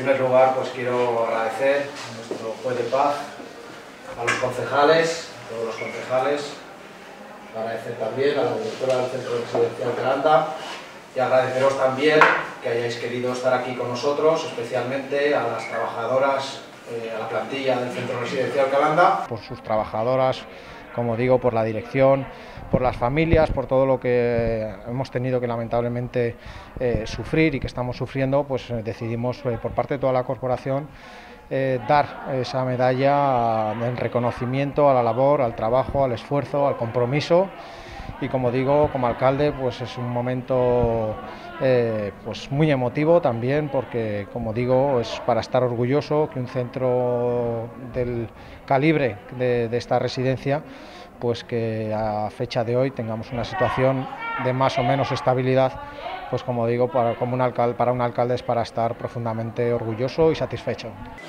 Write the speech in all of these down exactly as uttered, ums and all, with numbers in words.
primer lugar, pues quiero agradecer a nuestro juez de paz, a los concejales, a todos los concejales, agradecer también a la directora del Centro Residencial Calanda y agradeceros también que hayáis querido estar aquí con nosotros, especialmente a las trabajadoras, eh, a la plantilla del Centro Residencial Calanda. Por sus trabajadoras, como digo, por la dirección, por las familias, por todo lo que hemos tenido que lamentablemente eh, sufrir y que estamos sufriendo, pues eh, decidimos eh, por parte de toda la corporación eh, dar esa medalla en reconocimiento a la labor, al trabajo, al esfuerzo, al compromiso. Y como digo, como alcalde, pues es un momento eh, pues muy emotivo también, porque como digo, es para estar orgulloso que un centro del calibre de, de esta residencia, pues que a fecha de hoy tengamos una situación de más o menos estabilidad, pues como digo, para, como un alcalde, para un alcalde es para estar profundamente orgulloso y satisfecho.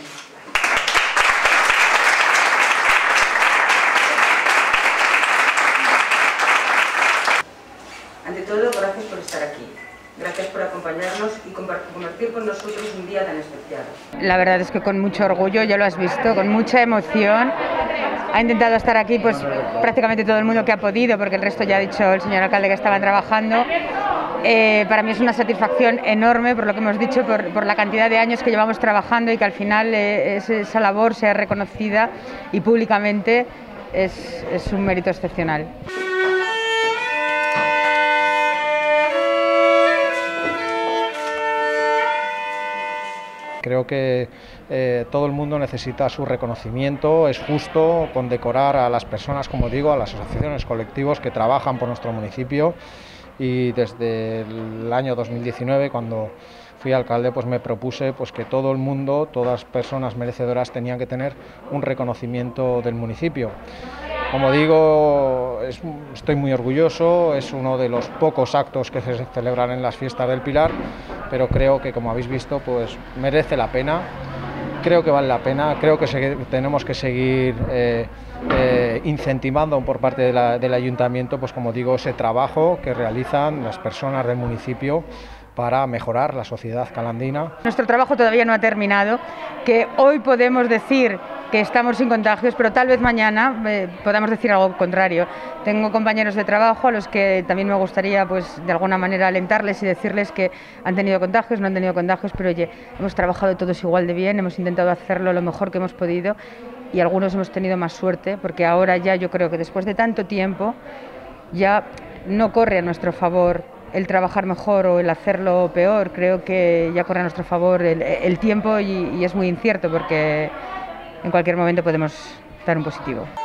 Ante todo, gracias por estar aquí. Gracias por acompañarnos y compartir con nosotros un día tan especial. La verdad es que con mucho orgullo, ya lo has visto, con mucha emoción. Ha intentado estar aquí pues prácticamente todo el mundo que ha podido, porque el resto ya ha dicho el señor alcalde que estaban trabajando. Eh, para mí es una satisfacción enorme por lo que hemos dicho, por, por la cantidad de años que llevamos trabajando y que al final eh, esa labor sea reconocida y públicamente es, es un mérito excepcional. Creo que eh, todo el mundo necesita su reconocimiento, es justo condecorar a las personas, como digo, a las asociaciones, colectivos que trabajan por nuestro municipio, y desde el año dos mil diecinueve, cuando fui alcalde, pues me propuse pues, que todo el mundo, todas las personas merecedoras tenían que tener un reconocimiento del municipio. Como digo, es, estoy muy orgulloso, es uno de los pocos actos que se celebran en las fiestas del Pilar, pero creo que, como habéis visto, pues merece la pena, creo que vale la pena, creo que se, tenemos que seguir eh, eh, incentivando por parte de la, del ayuntamiento, pues como digo, ese trabajo que realizan las personas del municipio para mejorar la sociedad calandina. Nuestro trabajo todavía no ha terminado, que hoy podemos decir que estamos sin contagios, pero tal vez mañana eh, podamos decir algo contrario. Tengo compañeros de trabajo a los que también me gustaría pues, de alguna manera alentarles y decirles que han tenido contagios, no han tenido contagios, pero oye, hemos trabajado todos igual de bien, hemos intentado hacerlo lo mejor que hemos podido y algunos hemos tenido más suerte, porque ahora ya yo creo que después de tanto tiempo ya no corre a nuestro favor el trabajar mejor o el hacerlo peor. Creo que ya corre a nuestro favor el, el tiempo y, y es muy incierto porque en cualquier momento podemos dar un positivo.